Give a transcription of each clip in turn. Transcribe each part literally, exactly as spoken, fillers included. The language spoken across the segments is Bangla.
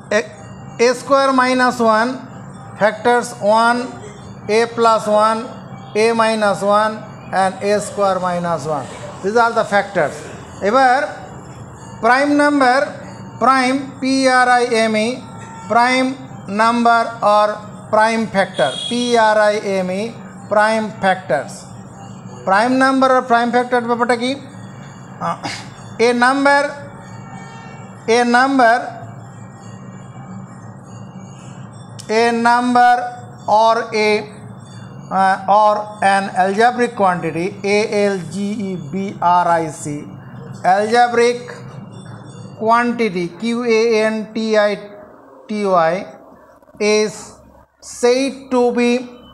a, a square minus one, factors one, a plus one, a minus one and a square minus one. These are the factors. এবার prime number, prime P R I M E, prime number or prime factor, P R I M E, prime factors. Prime number or prime factor ব্যাপারটা কি? A number, a number, a number or a uh, or an algebraic quantity, A L G E B R I C, algebraic quantity, Q A N T I T Y, is said to be,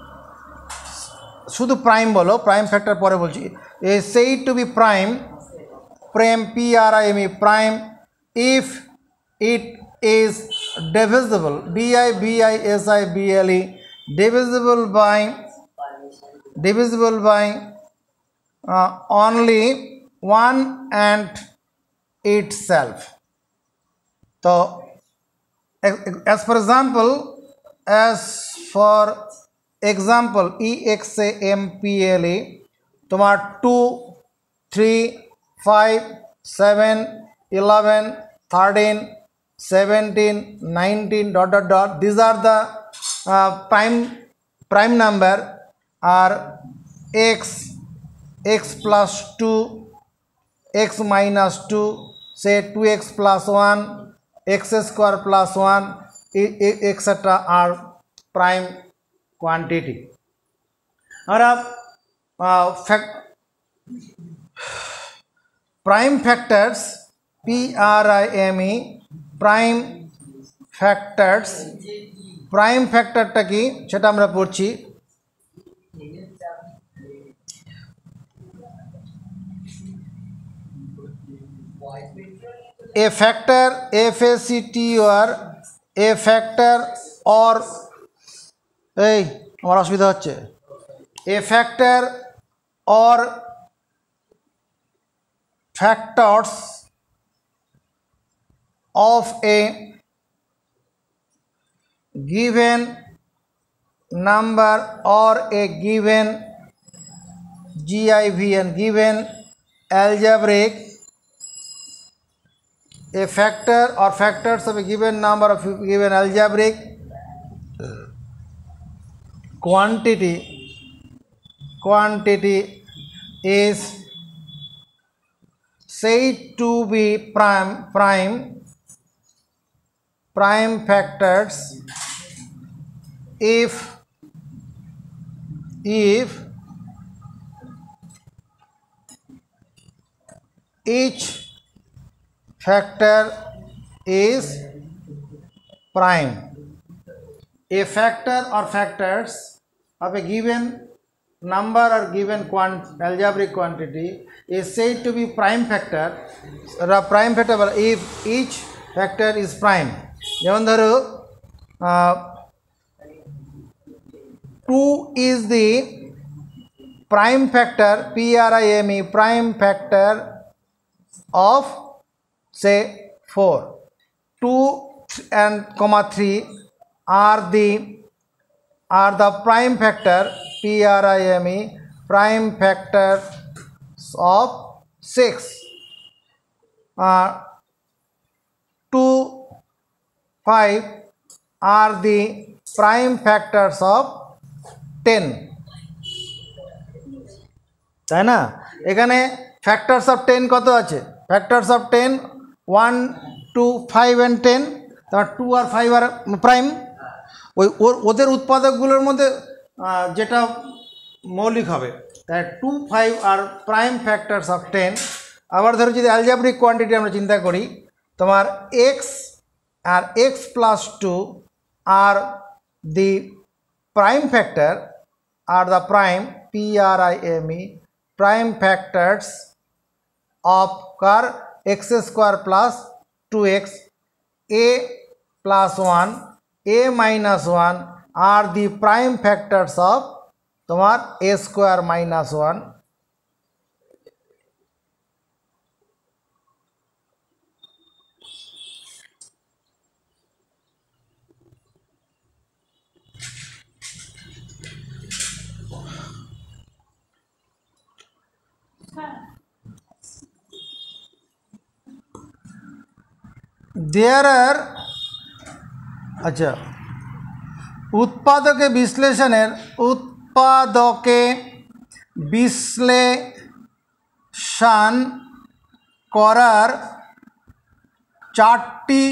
শুধু প্রাইম বলো, প্রাইম ফ্যাক্টর পরে বলছি, is said to be prime, prime P R I M E, prime if it is divisible, D I V I S I B L E, divisible by divisible by uh, only one and itself. So as for example, as for example E X A M P L E, তোমার two, three, five, seven, eleven, thirteen, seventeen, nineteen, dot dot dot, these are the uh, prime prime number are x, x plus two, x minus two, say two x plus one, x square plus one, etc. are prime quantity. और अब fact prime factors, P R I M E, prime factors, prime factor টা কি সেটা আমরা পড়ছি। A factor, F A C T O R, a factor or এই আমার অসুবিধা হচ্ছে, a factor or factors of a given number or a given given given algebraic, a factor or factors of a given number of a given algebraic quantity quantity is said to be prime prime prime factors if if each factor is prime. A factor or factors of a given number or given quant algebraic quantity is said to be prime factor or a prime factor if each factor is prime. যেমন ধরো two is the prime factor, P R I M E, prime factor of say four. two and comma three are the are the prime factor, P R I M E, prime factor of six. uh, two, five are the prime factors of ten. তাই না? এখানে factors of ten কত আছে? factors of ten, one, two, five and ten, তার two আর five আর প্রাইম। ওই ওদের উৎপাদকগুলোর মধ্যে যেটা মৌলিক হবে, তাই টু ফাইভ আর প্রাইম ফ্যাক্টরস অফ টেন। আবার ধরো যদি অ্যালজেব্রিক কোয়ান্টিটি আমরা চিন্তা করি, তোমার এক্স আর এক্স প্লাস টু আর দি প্রাইম ফ্যাক্টর আর the prime P R I M E prime factors of কার x square plus two x, a plus one, a minus one are the prime factors of তোমার a square minus one। There are अच्छा उत्पादके विश्लेषणेर उत्पादके विश्लेषण करार चारटी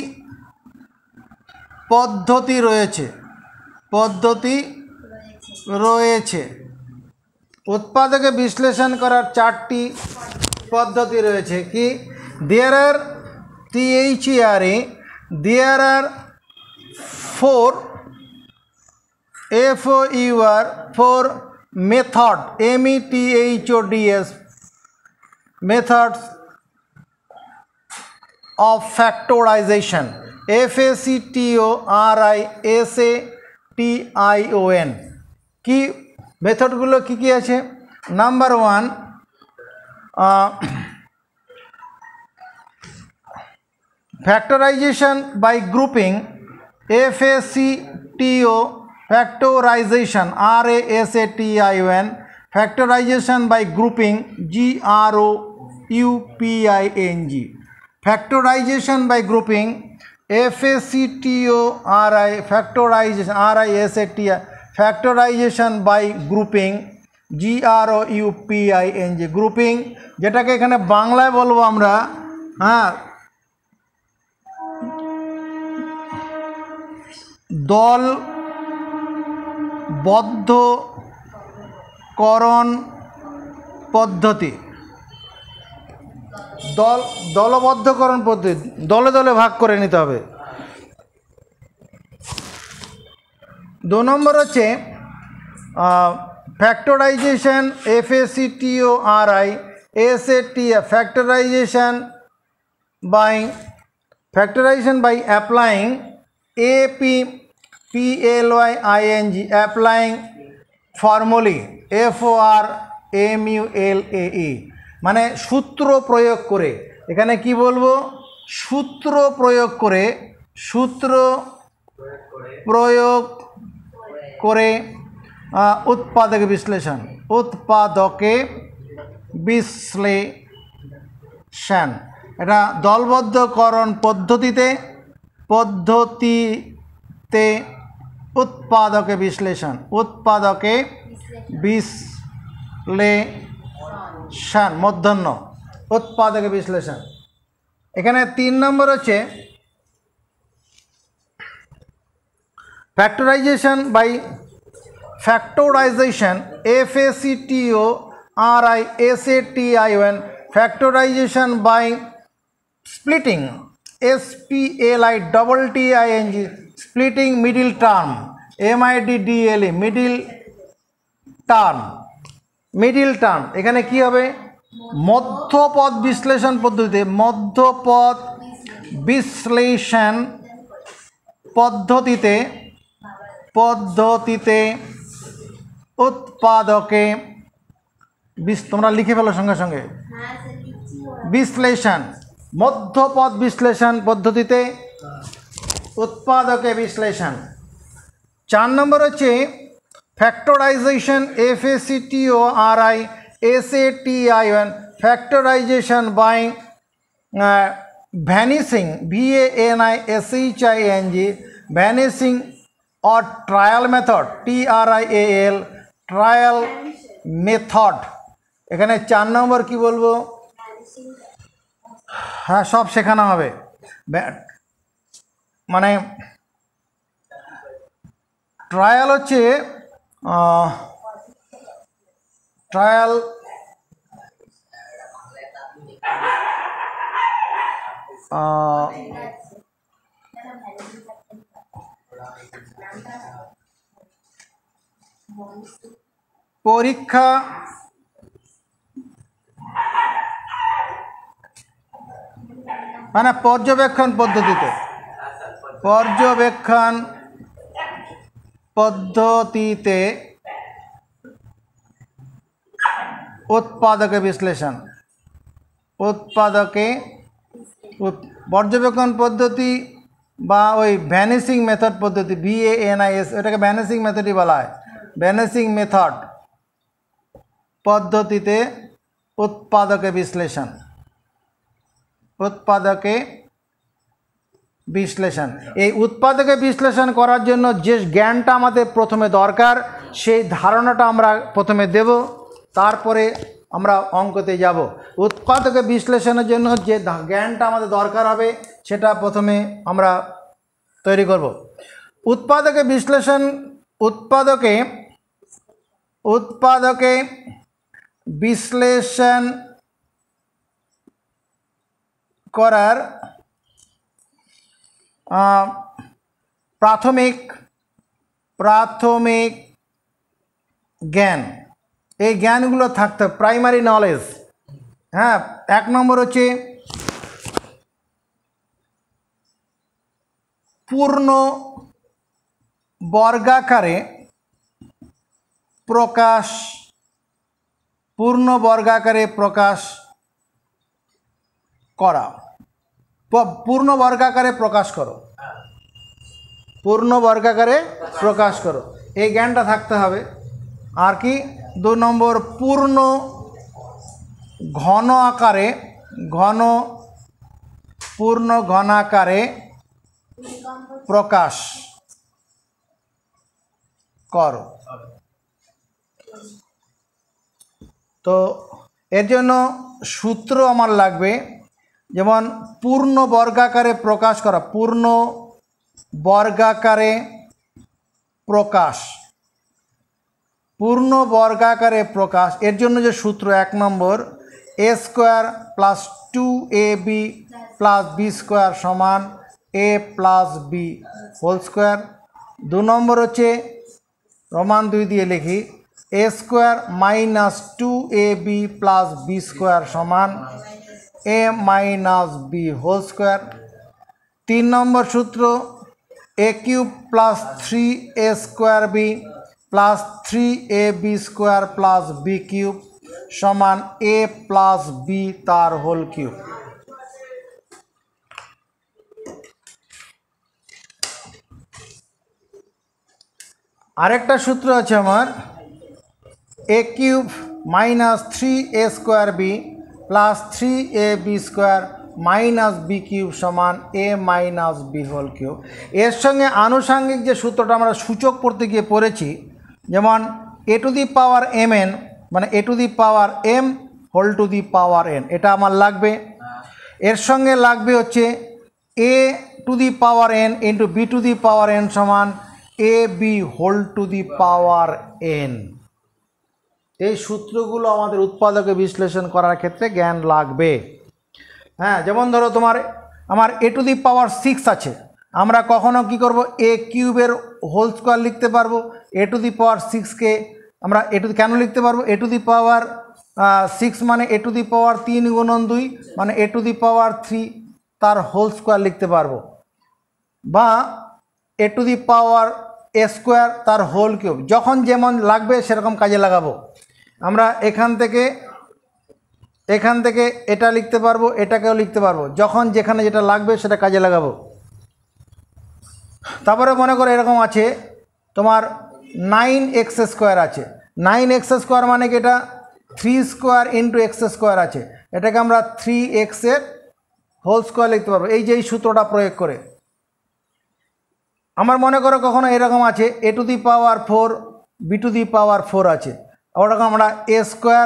पद्धति रयेछे पद्धति रयेछे उत्पादके विश्लेषण करार चारटी पद्धति रयेछे कि there are T H E R E there are four F O U R four method M E T H O D S methods of factorization F A C T O R I S A T I O N की মেথডগুলো কি কি আছে number one factorization by grouping F A C T O factorization R A S A T I O N factorization by grouping G R O U P I N G factorization by grouping F A C T O R I factorization R I S A T I factorization by grouping G R O U P I N G grouping যেটাকে এখানে বাংলায় বলবো আমরা হ্যাঁ দলবদ্ধকরণ পদ্ধতি দল দলবদ্ধকরণ পদ্ধতি দলে দলে ভাগ করে নিতে হবে দু নম্বর হচ্ছে factorisation F A C T O R I S A T factorisation by factorisation by applying A P P L Y I N G applying formulae F O R M U L A E মানে সূত্র প্রয়োগ করে এখানে কি বলবো সূত্র প্রয়োগ করে সূত্র প্রয়োগ করে उत्पादक विश्लेषण उत्पादके विश्लेषण এটা দলবদ্ধকরণ পদ্ধতিতে পদ্ধতিতে उत्पादके विश्लेषण उत्पादके विश्लेषण মধ্যাহ্ন उत्पादके विश्लेषण এখানে তিন নম্বর হচ্ছে factorization by factorization F A C T O R I S A T I O N factorization by splitting S P L I T T I N G splitting middle term M I D D L E middle term middle term এখানে কি হবে মধ্যপদ বিশ্লেষণ পদ্ধতিতে মধ্যপদ বিশ্লেষণ পদ্ধতিতে পদ্ধতিতে उत्पादके তোমরা লিখে ফেলো সঙ্গে সঙ্গে বিশ্লেষণ মধ্যপদ বিশ্লেষণ পদ্ধতিতে उत्पादके বিশ্লেষণ চার নম্বর হচ্ছে factorisation F A C T O R I S A T I O N factorisation by vanishing V A N I S H I N G vanishing और trial method T R I A L trial method এখানে চার নম্বর কি বলবো হ্যাঁ সব শেখানো হবে মানে ট্রায়াল হচ্ছে ট্রায়াল পরীক্ষা মানে পর্যবেক্ষণ পদ্ধতিতে পর্যবেক্ষণ পদ্ধতিতে उत्पादके विश्लेषण उत्पादके পর্যবেক্ষণ পদ্ধতি বা ওই ভ্যানিসিং মেথড পদ্ধতি V A N I S এটাকে ভ্যানিসিং মেথডই বলা হয় ভ্যানিসিং মেথড পদ্ধতিতে उत्पादके विश्लेषण उत्पादके বিশ্লেষণ। এই উৎপাদকে বিশ্লেষণ করার জন্য যে জ্ঞানটা আমাদের প্রথমে দরকার সেই ধারণাটা আমরা প্রথমে দেব, তারপরে আমরা অঙ্কতে যাব। উৎপাদকে বিশ্লেষণের জন্য যে জ্ঞানটা আমাদের দরকার হবে সেটা প্রথমে আমরা তৈরি করব। উৎপাদকে বিশ্লেষণ উৎপাদকে উৎপাদকে বিশ্লেষণ করার প্রাথমিক প্রাথমিক জ্ঞান, এই জ্ঞানগুলো থাকতে প্রাইমারি নলেজ। হ্যাঁ, এক নম্বর হচ্ছে পূর্ণ বর্গাকারে প্রকাশ পূর্ণ বর্গাকারে প্রকাশ করা। পূর্ণ বর্গাকারে প্রকাশ করো পূর্ণ বর্গাকারে প্রকাশ করো এই জ্ঞানটা থাকতে হবে। আর কি, দু নম্বর পূর্ণ ঘন আকারে ঘন পূর্ণ ঘনাকারে প্রকাশ করো। তো এর জন্য সূত্র আমার লাগবে, যেমন পূর্ণ বর্গাকারে প্রকাশ করা, পূর্ণ বর্গাকারে প্রকাশ পূর্ণ বর্গাকারে প্রকাশ এর জন্য যে সূত্র, এক নম্বর এ square plus two A B plus B square সমান এ প্লাস বি হোল স্কোয়ার। দু নম্বর হচ্ছে রোমান দুই দিয়ে লিখি a square minus two A B plus B square সমান এ মাইনাস বি হোল স্কোয়ার। তিন নম্বর সূত্র a cube plus three A square B plus three A B square plus B cube সমান এ প্লাস বি তার হোল কিউব। আরেকটা সূত্র আছে আমার a cube minus three A square B plus three A B square minus B cube সমান এ মাইনাস বি হোল কিউব। এর সঙ্গে আনুষাঙ্গিক যে সূত্রটা আমরা সূচক পড়তে গিয়ে পড়েছি, যেমন a to the power m n মানে a to the power m whole to the power n, এটা আমার লাগবে। এর সঙ্গে লাগবে হচ্ছে a to the power n into b to the power n সমান a b whole to the power n. এই সূত্রগুলো আমাদের উৎপাদকে বিশ্লেষণ করার ক্ষেত্রে জ্ঞান লাগবে। হ্যাঁ, যেমন ধরো তোমার আমার এ টু দি পাওয়ার সিক্স আছে, আমরা কখনো কি করব এ কিউবের হোল স্কোয়ার লিখতে পারবো। এ টু দি পাওয়ার সিক্সকে আমরা এ টু কেন লিখতে পারবো, এ টু দি পাওয়ার সিক্স মানে এ টু দি পাওয়ার তিন গুণন দুই মানে a to the power three তার হোল স্কোয়ার লিখতে পারবো, বা a to the power a square তার হোল কিউব। যখন যেমন লাগবে সেরকম কাজে লাগাবো। আমরা এখান থেকে এখান থেকে এটা লিখতে পারবো, এটাকেও লিখতে পারবো, যখন যেখানে যেটা লাগবে সেটা কাজে লাগাবো। তারপরে মনে করো এরকম আছে তোমার নাইন এক্স স্কোয়ার আছে, নাইন এক্স স্কোয়ার মানে কি এটা three square into x square আছে, এটাকে আমরা থ্রি এক্সের হোল স্কোয়ার লিখতে পারবো এই যে এই সূত্রটা প্রয়োগ করে। আমার মনে করো কখনো এরকম আছে a to the power four b to the power four আছে, ওরকম আমরা এ স্কোয়ার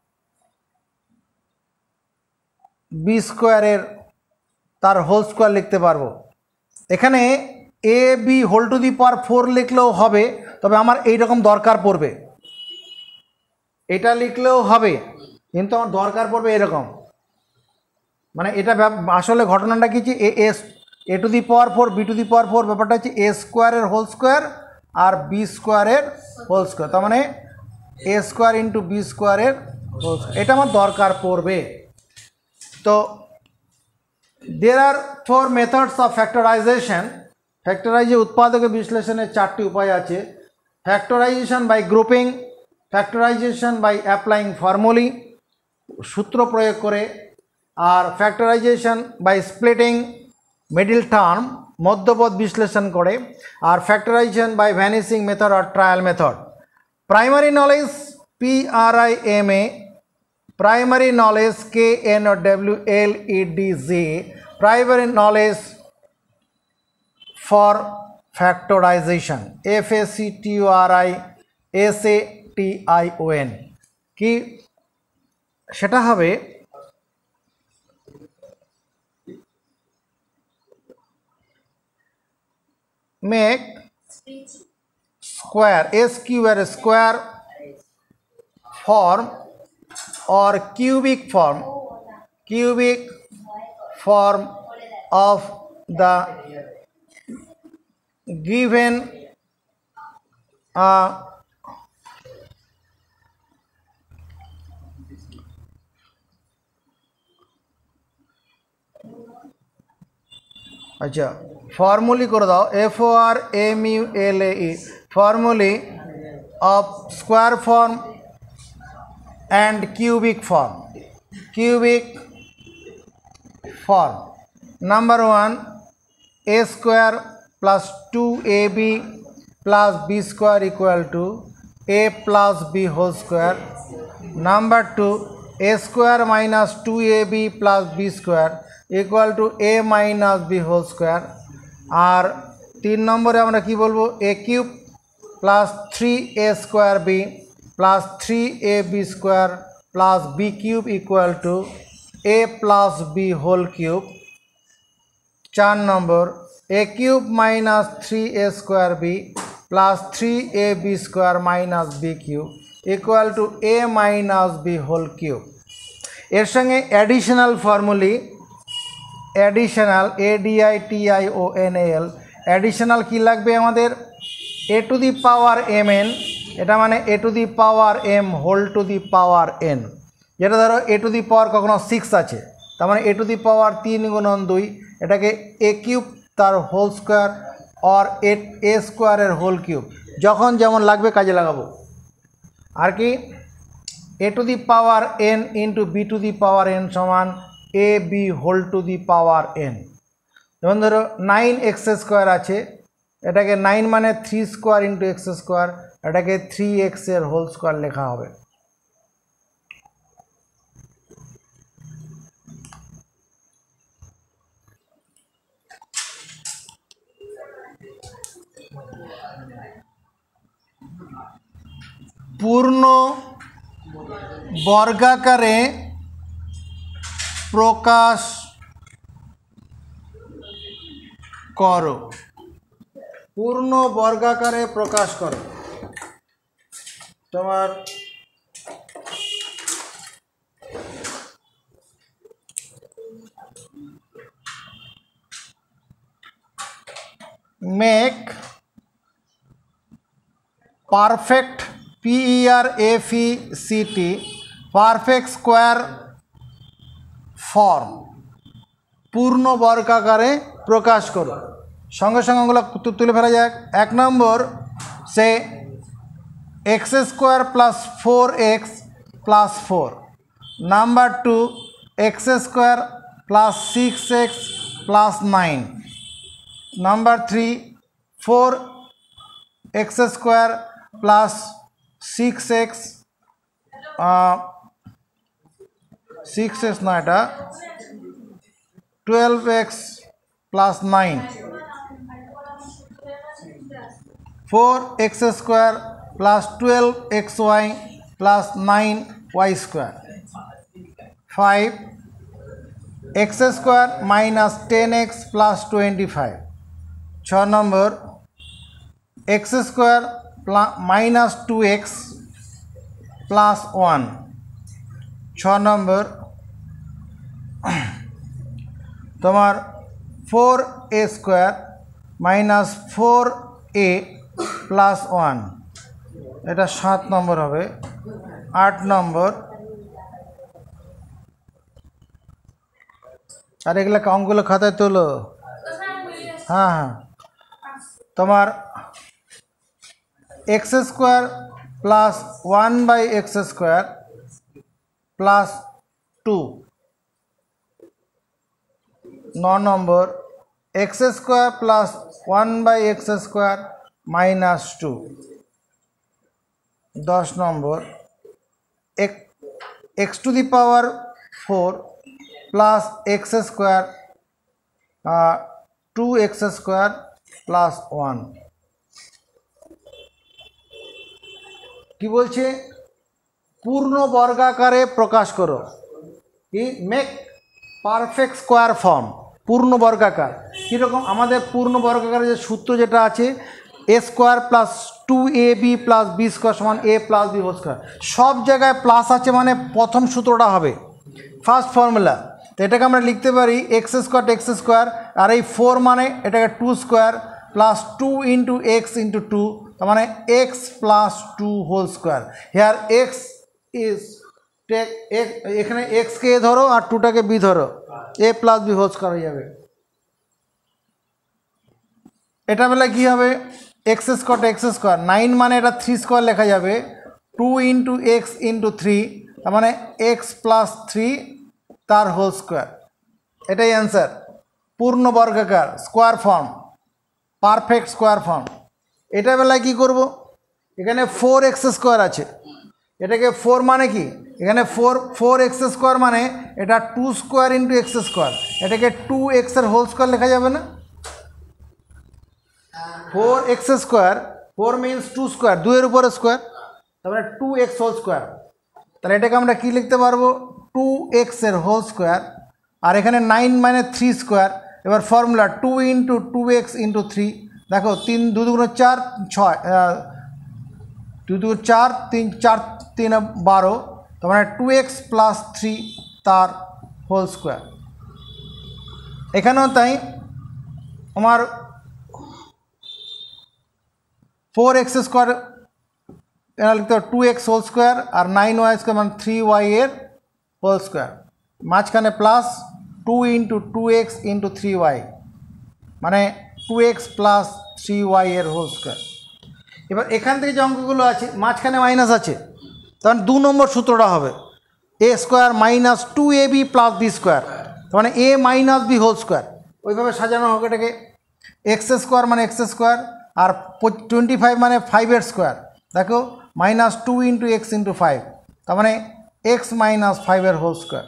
বি স্কোয়ারের তার হোল স্কোয়ার লিখতে পারবো। এখানে a b whole to the power four লিখলেও হবে, তবে আমার এইরকম দরকার পড়বে, এটা লিখলেও হবে কিন্তু আমার দরকার পড়বে এরকম। মানে এটা আসলে ঘটনাটা কি, a as a to the power four b to the power four ব্যাপারটা হচ্ছে এ স্কোয়ারের হোল স্কোয়ার আর বি স্কোয়ারের হোল স্কোয়ার, তার মানে এ স্কোয়ার ইন্টু বি স্কোয়ারের হোল স্কোয়ার, এটা আমার দরকার পড়বে। তো there are four methods of factorisation. ফ্যাক্টরাইজে উৎপাদকে বিশ্লেষণের চারটি উপায় আছে। Factorisation by grouping, factorisation by applying formulae সূত্র প্রয়োগ করে, আর factorisation by splitting middle term মধ্যপদ বিশ্লেষণ করে, আর ফ্যাক্টরাইজেশন বাই ভ্যানিশিং মেথড আর trial method. Primary knowledge P R I M A, primary knowledge K N O W L E D G, primary knowledge for factorization, F A C T O R I S A T I O N কি সেটা হবে make square S Q R square form or cubic form cubic form of the given uh, अच्छा फॉर्मूली कर दाओ F O R M U L A formulae of square form and cubic form cubic form number one a square plus two a b plus b square equal to A plus B whole square number two a square minus two a b plus b square equal to A minus B whole square और तीन नम्बरे আমরা কি বলবো a cube plus three A square B plus three A B square plus B cube equal to A plus B whole cube चार number A cube minus three A square B plus three A B square minus B cube equal to A minus B whole cube एर संगे additional formula additional A D I T I O N A L additional की लागबे आमादेर A to the power M N एटा माने A to the power m whole to the power n जेटा धरो ए टू दी पावर कखनो सिक्स आछे तार माने ए टू दी पावर तीन गुणन दुई एटाके ए किউব तार होल स्क्वायर और ए ए स्क्वायर होल किউব जखन जेमन लागबे काजे लागाबो आर कि a to the power n into b to the power n समान a b whole to the power n जेमन धरो नाइन एक्स स्क्वायर आछे एटाके नाइन माने three square into x square एटाके थ्री एक्स एर होल स्क्वायर लेखा होबे पूर्ण वर्गाकारे प्रकाश करो पूर्ण वर्गाकारे प्रकाश करो तुम्हार make perfect P E R F E C T perfect square form पूर्ण वर्गाकारे प्रकाश करो संगे संगे ओगुलो तुले फेला जाक एक नम्बर से x square plus four x plus four number two x square plus six x plus nine number three four x square plus six x six x ना एटा twelve x plus nine four x square plus twelve x y plus nine y square five x square minus ten x plus twenty five छ नम्बर x square minus two x plus one छ नम्बर तुम्हार four A square minus four a plus one एटा सात नम्बर होबे आठ नम्बर और एगुला अंकगुलो खाताय तोलो हाँ हाँ तुम्हार x square plus one by x square plus two नौ नम्बर x square plus one by x square minus two दस नम्बर एक x to the power four plus x square two x square plus one. কি বলছে? পূর্ণ বর্গাকারে প্রকাশ করো। কি? মেক পারফেক্ট স্কোয়ার ফর্ম, পূর্ণ বর্গাকার। কীরকম? আমাদের পূর্ণ বর্গাকারের যে সূত্র যেটা আছে, এ square plus two A B plus B square সমান এ প্লাস বি হোল স্কোয়ার। সব জায়গায় প্লাস আছে মানে প্রথম সূত্রটা হবে ফার্স্ট ফর্মুলা। তো এটাকে আমরা লিখতে পারি এক্স স্কোয়ার এক্স স্কোয়ার, আর এই ফোর মানে এটাকে two square plus two into X into two, তার মানে X plus two whole square. Here X is take এক, এখানে এক্সকে এ ধরো আর টুটাকে বি ধরো, A plus B whole square হয়ে যাবে। এটা বেলায় কী হবে? X square X square, nine মানে এটা থ্রি স্কোয়ার লেখা যাবে, two into X into three, তার মানে এক্স প্লাস থ্রি তার হোল স্কোয়ার। এটাই অ্যান্সার, পূর্ণ বর্গাকার square form, perfect square form. এটা বেলায় কী করব? এখানে ফোর এক্স স্কোয়ার আছে, এটাকে ফোর মানে কি? এখানে ফোর ফোর এক্স স্কোয়ার মানে এটা two square into x square, এটাকে টু এক্সের হোল স্কোয়ার লেখা যাবে না? Four X square, four means two square, দুইয়ের উপরে স্কোয়ার, তারপরে টু এক্স হোল স্কোয়ার। তাহলে এটাকে আমরা কী লিখতে পারবো? টু এক্সের হোল স্কোয়ার। আর এখানে নাইন মানে থ্রি স্কোয়ার। এবার formula two into two X into three, দেখো তিন দু দুগুণ চার, ছয়, দু দু চার, তিন চার তিন বারো, তার মানে টু এক্স প্লাস থ্রি তার হোল স্কোয়ার। এখানেও তাই, আমার ফোর এক্স স্কোয়ার এটা লিখতে হবে টু এক্স হোল স্কোয়ার, আর নাইন ওয়াই স্কোয়ার মানে থ্রি ওয়াই এর হোল স্কোয়ার, মাঝখানে plus two into two X into three Y মানে two X plus three Y এর হোল স্কোয়ার। এবার এখান থেকে যে অঙ্কগুলো আছে মাঝখানে মাইনাস আছে, তখন দু নম্বর সূত্রটা হবে A square minus two A B plus B square, তার মানে A minus B whole square. ওইভাবে সাজানো হোক এটাকে। এক্স স্কোয়ার মানে এক্স স্কোয়ার, আর টোয়েন্টি ফাইভ মানে ফাইভের স্কোয়ার, দেখো minus two into X into five, তার মানে এক্স মাইনাস ফাইভের হোল স্কোয়ার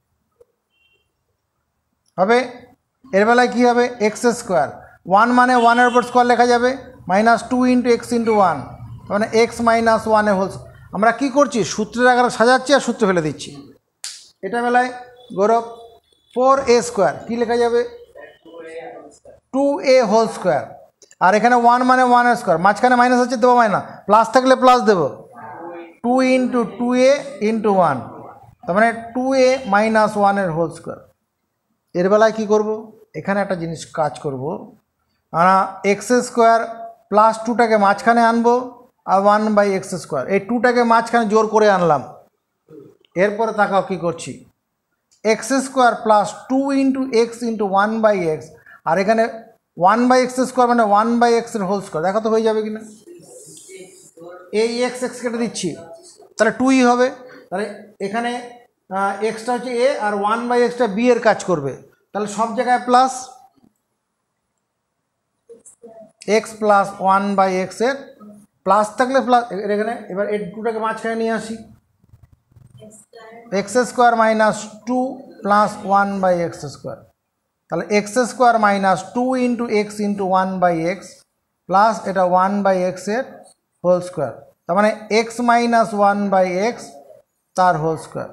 হবে। এর বেলায় কী হবে? এক্স স্কোয়ার, ওয়ান মানে ওয়ানের উপর স্কোয়ার লেখা যাবে, minus two into X into one, তার মানে এক্স মাইনাস ওয়ানের হোল। আমরা কী করছি? সূত্রের আকারে সাজাচ্ছি আর সূত্র ফেলে দিচ্ছি। এটা বেলায় গৌরব ফোর এ স্কোয়ার কী লেখা যাবে? টু এ হোল স্কোয়ার, আর এখানে ওয়ান মানে ওয়ানের স্কোয়ার, মাঝখানে মাইনাস আছে দেবো মাইনাস, প্লাস থাকলে প্লাস দেবো, two into two A into one, তার মানে টু এ মাইনাস ওয়ানের হোল স্কোয়ার। এর বেলায় কী করব? এখানে একটা জিনিস কাজ করব, আমরা এক্স স্কোয়ার প্লাস টুটাকে মাঝখানে আনবো, আর ওয়ান বাই এক্স স্কোয়ার, এই টুটাকে মাঝখানে জোর করে আনলাম। এরপরে তাকাও কী করছি, X square plus two into X into one by X, আর এখানে ওয়ান বাই এক্স স্কোয়ার মানে ওয়ান বাই এক্সের হোল স্কোয়ার, দেখা তো হয়ে যাবে কি না? এই এক্স এক্স কেটে দিচ্ছি, তাহলে টুই হবে। তাহলে এখানে এক্সটা হচ্ছে এ আর ওয়ান বাই এক্সটা বি এর কাজ করবে, তাহলে সব জায়গায় plus, X plus one by এক্সের প্লাস থাকলে প্লাস এখানে। এবার এই টুটাকে মাঝখানে নিয়ে আসি, X square minus two plus one by X square, তাহলে X square minus two into X into one by X plus এটা ওয়ান বাই এক্সের হোল স্কোয়ার, তার মানে X minus one by X তার হোল স্কোয়ার।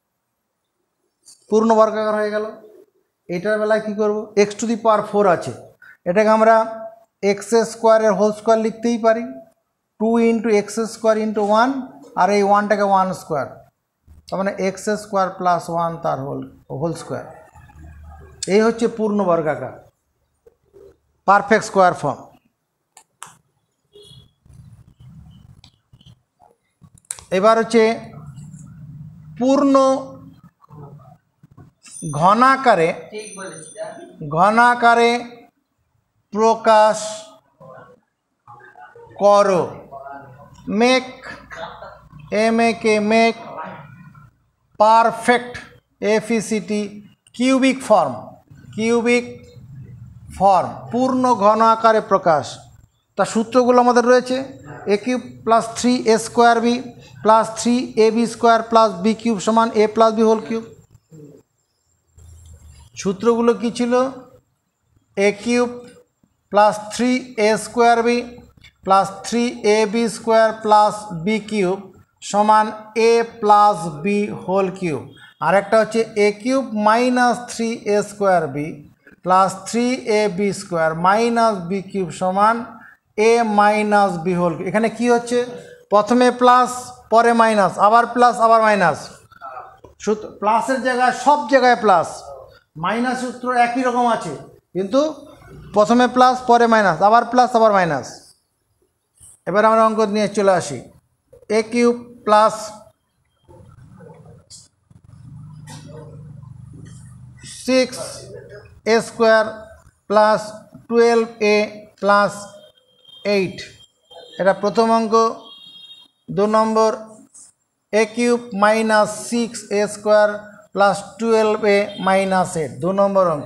পূর্ণ বর্গাকার হয়ে গেল। এটার বেলায় কী করব? X to the power four আছে, এটাকে আমরা এক্স স্কোয়ারের হোল স্কোয়ার লিখতেই পারি, two into x square into one, আর এই ওয়ানটাকে ওয়ান স্কোয়ার, তার মানে এক্স স্কোয়ার প্লাস ওয়ান তার হোল হোল স্কোয়ার। এই হচ্ছে পূর্ণ বর্গাকার, পারফেক্ট স্কোয়ার ফর্ম। এবার হচ্ছে পূর্ণ ঘনাকারে, ঘনাকারে প্রকাশ করো। Make, M A K make, perfect, F E C T, cubic form, cubic form, পূর্ণ ঘন আকারে প্রকাশ। তার সূত্রগুলো আমাদের রয়েছে, A cube plus three A square B plus three A B square plus B cube সমান এ প্লাস বি হোল কিউব। সূত্রগুলো কী ছিল? A cube plus three A square B plus three A B square plus B cube সমান এ প্লাস বি হোল কিউব। আর একটা হচ্ছে A cube minus three A square B plus three A B square minus B cube সমান এ মাইনাস বি হোল কিউব। এখানে কি হচ্ছে, প্রথমে প্লাস পরে মাইনাস, আবার প্লাস আবার মাইনাস, সূত্র প্লাসের জায়গায় সব জায়গায় প্লাস, মাইনাস সূত্র একই রকম আছে কিন্তু প্রথমে প্লাস পরে মাইনাস, আবার প্লাস আবার মাইনাস। এবার আমরা অঙ্ক নিয়ে চলে আসি। A cube plus six A square plus twelve A plus eight, এটা প্রথম অঙ্ক। দু number A cube minus six A square plus twelve A minus eight, দু নম্বর অঙ্ক।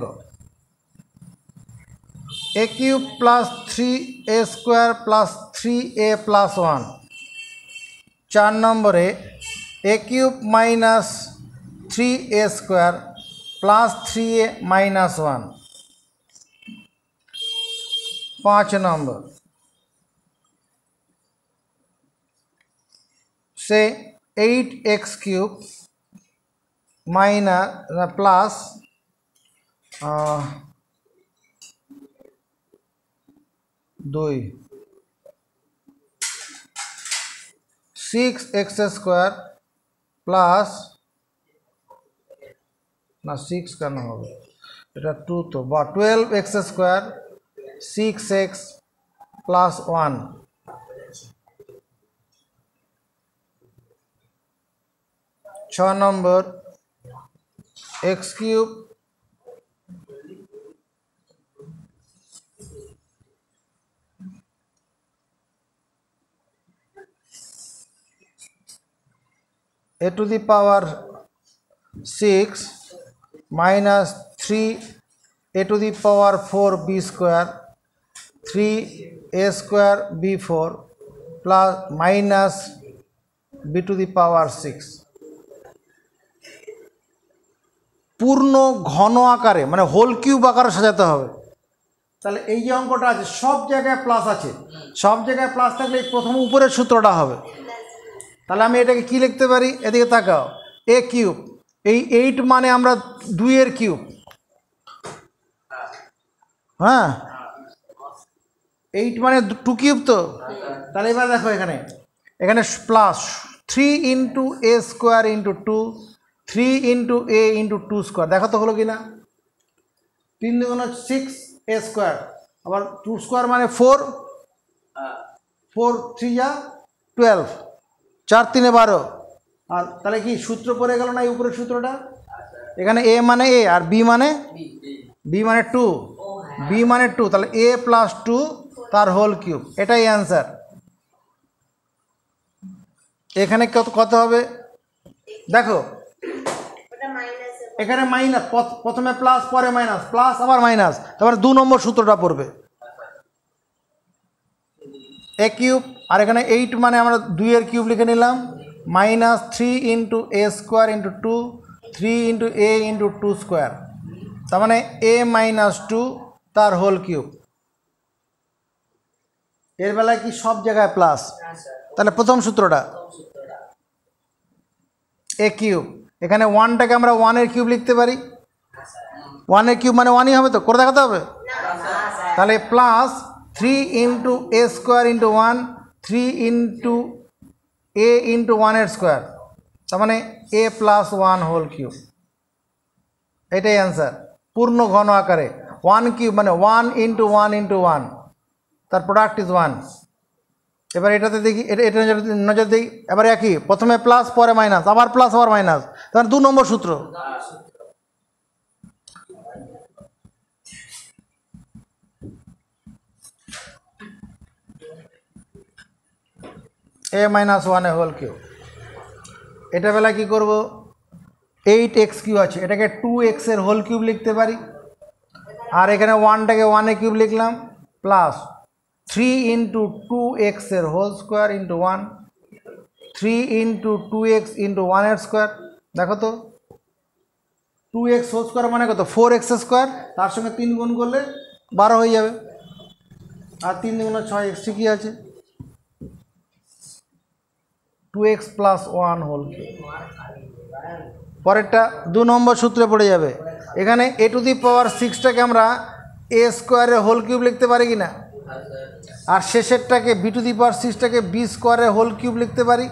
A cube plus three A square plus three A plus one, চার নম্বরে A cube minus three A square plus three A minus one, পাঁচ নম্বর সে eight X cube minus plus দুই সিক্স এক্স স্কোয়ার প্লাস না সিক্স কেন হবে, এটা টু তো, বা twelve X square six X plus one, ছ number X cube a to the power six minus three a to the power four b square three a square b four plus minus b to the power six। পূর্ণ ঘন আকারে মানে হোল কিউব আকারে সাজাতে হবে। তাহলে এই যে অঙ্কটা আছে সব জায়গায় প্লাস আছে, সব জায়গায় প্লাস থাকলে প্রথম উপরের সূত্রটা হবে। তাহলে আমি এটাকে কি লিখতে পারি, এদিকে তাকাও, এ কিউব, এই এইট মানে আমরা দুইয়ের কিউব, হ্যাঁ এইট মানে টু কিউব তো। তাহলে এবার দেখো এখানে এখানে plus three into A square into two three into A into two square, দেখো তো হলো কি না, তিন দুগুণ সিক্স এ স্কোয়ার, আবার টু স্কোয়ার মানে ফোর, ফোর থ্রি যা টুয়েলভ, চার তিনে বারো। আর তাহলে কি সূত্র পড়ে গেল না এই উপরের সূত্রটা, এখানে এ মানে এ আর বি মানে বি মানে টু, বি মানে টু, তাহলে এ প্লাস টু তার হোল কিউব, এটাই অ্যান্সার। এখানে কত কত হবে দেখো, এখানে মাইনাস, প্রথমে প্লাস পরে মাইনাস, প্লাস আবার মাইনাস, তারপরে দু নম্বর সূত্রটা পড়বে এ কিউব, আর এখানে এইট মানে আমরা দুইয়ের কিউব লিখে নিলাম, minus three into A square into two three into A into two square, তার মানে এ মাইনাস টু তার হোল কিউব। এর বেলায় কি সব জায়গায় প্লাস, তাহলে প্রথম সূত্রটা এ কিউব, এখানে ওয়ানটাকে আমরা ওয়ানের কিউব লিখতে পারি, ওয়ানের কিউব মানে ওয়ানই হবে তো, করে দেখাতে হবে। তাহলে plus three into A square into one three into A into ওয়ানের স্কোয়ার, তার মানে A plus one whole cube, এটাই অ্যান্সার পূর্ণ ঘন আকারে। ওয়ান কিউব মানে one into one into one, তার প্রোডাক্ট ইজ ওয়ান। এবার এটাতে দেখি, এটা এটা নজর দিই, এবার একই, প্রথমে প্লাস পরে মাইনাস, আবার প্লাস আবার মাইনাস, তার দু নম্বর সূত্র। এ মাইনাস ওয়ানে হোল কিউব, এটা বেলা কী করব, এইট এক্স কিউ আছে, এটাকে টু এক্সের হোল কিউব লিখতে পারি, আর এখানে ওয়ানটাকে ওয়ানে কিউব লিখলাম, প্লাস থ্রি ইন্টু টু এক্সের whole square into one three into two X into ওয়ানের স্কোয়ার, দেখো তো টু এক্স হোল স্কোয়ার মানে কত, ফোর এক্স স্কোয়ার, তার সঙ্গে তিন গুণ করলে বারো হয়ে যাবে, আর তিন দুগুণ ছয় এক্স ঠিকই আছে, two X plus one whole cube. পরেরটা দু নম্বর সূত্রে পড়ে যাবে। এখানে এ টু দি পাওয়ার সিক্সটাকে আমরা এ স্কোয়ারের হোল কিউব লিখতে পারি কি না, আর শেষেরটাকে বি টু দি পাওয়ার সিক্সটাকে বি স্কোয়ারের হোল কিউব লিখতে পারি।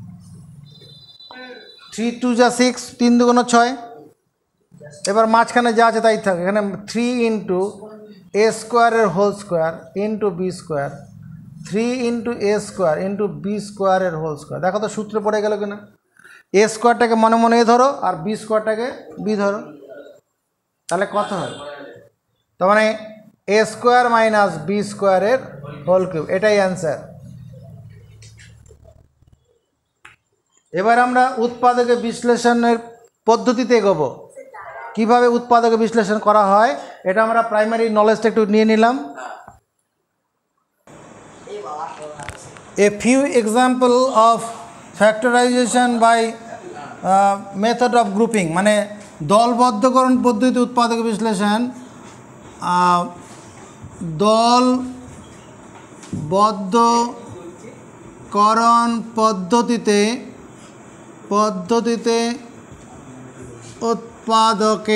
থ্রি টু যা সিক্স, তিন দুগুণ ছয়। এবার মাঝখানে যা আছে তাই থাকে, এখানে থ্রি ইন্টু এ স্কোয়ারের whole square into B square, three into A square into B স্কোয়ারের হোল স্কোয়ার। দেখো তো সূত্রে পড়ে গেল কিনা। এ স্কোয়ারটাকে মনে মনে এ ধরো আর বি স্কোয়ারটাকে বি ধরো, তাহলে কত হয়? তার মানে এ স্কোয়ার মাইনাস বি স্কোয়ারের হোল কিউব, এটাই অ্যান্সার। এবার আমরা উৎপাদকে বিশ্লেষণের পদ্ধতিতে এগোবো। কিভাবে উৎপাদকে বিশ্লেষণ করা হয় এটা আমরা প্রাইমারি নলেজটা একটু নিয়ে নিলাম। A few example of factorization by uh, method of grouping, মানে দলবদ্ধকরণ পদ্ধতিতে উৎপাদক বিশ্লেষণ। দলবদ্ধকরণ পদ্ধতিতে পদ্ধতিতে উৎপাদকে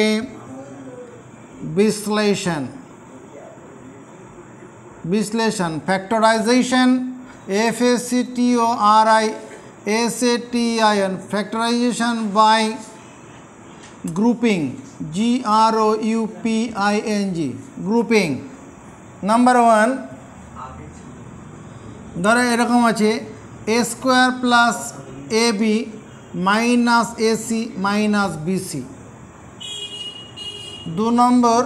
বিশ্লেষণ বিশ্লেষণ factorization, F A C T O R I S A T I N, factorization by grouping, G R O U P I N G, grouping. Number one, ধরো এরকম আছে এ square plus A B minus A C minus B C. দু number,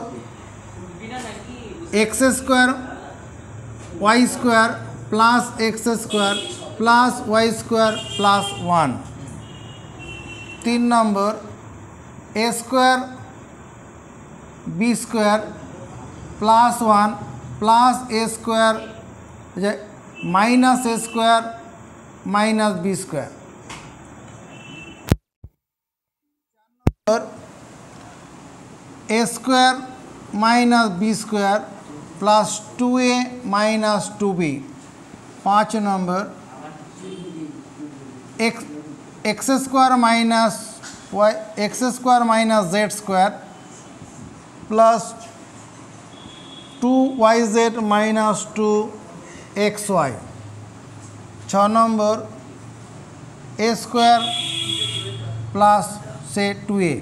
X square Y square plus X square plus Y square plus one. তিন number, A square B square plus one plus A square minus A square minus B square. A square minus B square plus two A minus two B. পাঁচ number, X X square minus Y X square minus Z square plus two Y Z minus two X Y. ছ নম্বর, এ স্কোয়ার প্লাস সে টু এ।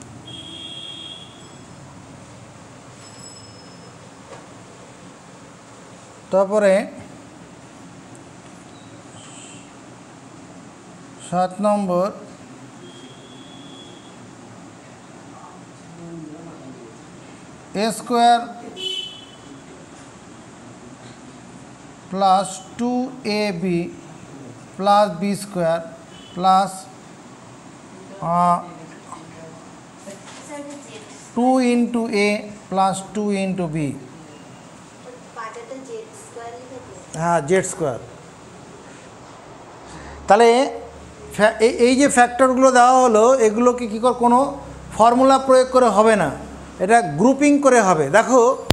তারপরে সাত number, A square plus two A B plus B square plus two into A plus two into B. হ্যাঁ, জেড স্কোয়ার। তাহলে এই যে ফ্যাক্টরগুলো দেওয়া হলো এগুলোকে কী করে কোনো ফর্মুলা প্রয়োগ করে হবে না, এটা গ্রুপিং করে হবে। দেখো